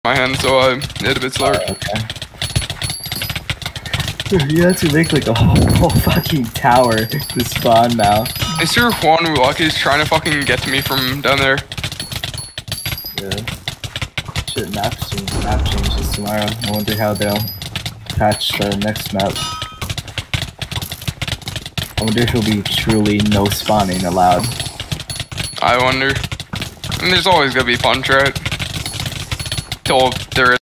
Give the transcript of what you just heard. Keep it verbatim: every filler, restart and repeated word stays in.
my hand, so I did a bit slower. Oh, okay. Dude, you have to make like a whole, whole fucking tower to spawn now. Mister Juan Mulaki is trying to fucking get to me from down there. Yeah. Shit, map change, map changes tomorrow. I wonder how they'll patch the next map. I wonder if it'll be truly no spawning allowed. I wonder. And there's always gonna be fun, right? Till there is.